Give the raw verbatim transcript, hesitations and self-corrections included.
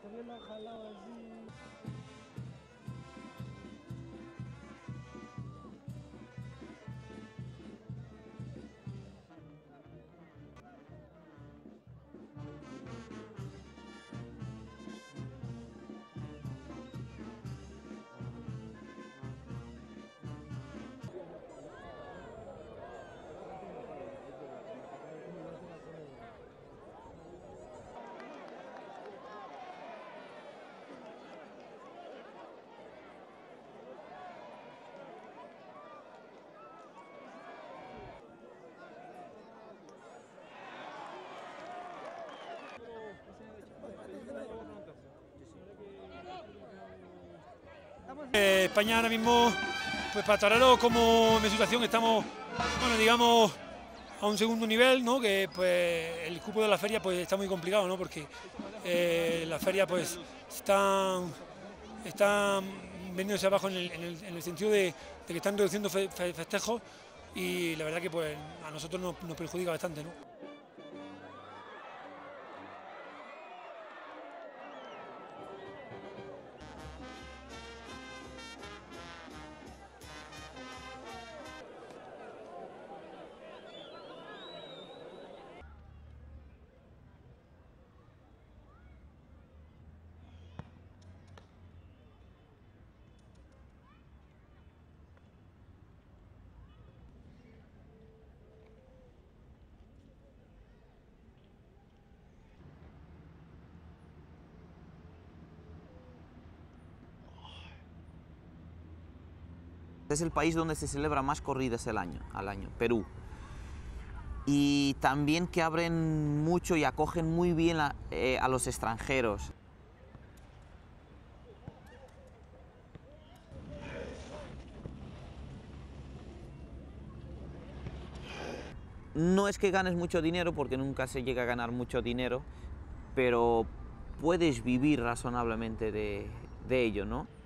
todavía lo ha jalado así. Eh, España ahora mismo, pues para traerlo como mi situación, estamos, bueno, digamos, a un segundo nivel, ¿no? Que pues el cupo de la feria pues está muy complicado, ¿no? Porque eh, la feria pues están, están vendiéndose abajo en el, en el, en el sentido de, de que están reduciendo fe, fe, festejos y la verdad que pues a nosotros nos, nos perjudica bastante, ¿no? Es el país donde se celebra más corridas al año, al año, Perú. Y también que abren mucho y acogen muy bien a, eh, a los extranjeros. No es que ganes mucho dinero, porque nunca se llega a ganar mucho dinero, pero puedes vivir razonablemente de, de ello, ¿no?